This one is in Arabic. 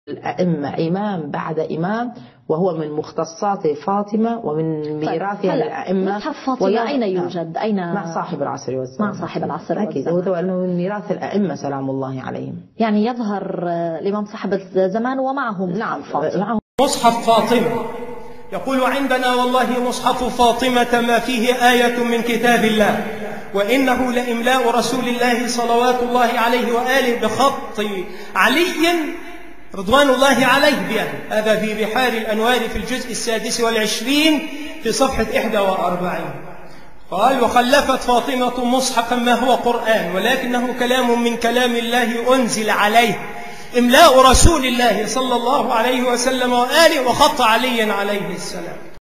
الأئمة إمام بعد إمام، وهو من مختصات فاطمة ومن ميراثها للأئمة. مصحف فاطمة أين يوجد؟ أين؟ مع صاحب العصر والزمان. مع صاحب العصر أكيد، هو من ميراث الأئمة سلام الله عليهم. يعني يظهر الإمام صاحب الزمان ومعه نعم فاطمة. مصحف فاطمة يقول: عندنا والله مصحف فاطمة ما فيه آية من كتاب الله، وإنه لإملاء رسول الله صلوات الله عليه وآله بخط علي رضوان الله عليه بيده. هذا في بحار الأنوار في الجزء 26 في صفحة 41. قال: وخلفت فاطمة مصحفا ما هو قرآن، ولكنه كلام من كلام الله أنزل عليه، إملاء رسول الله صلى الله عليه وسلم وآله، وخط علي عليه السلام.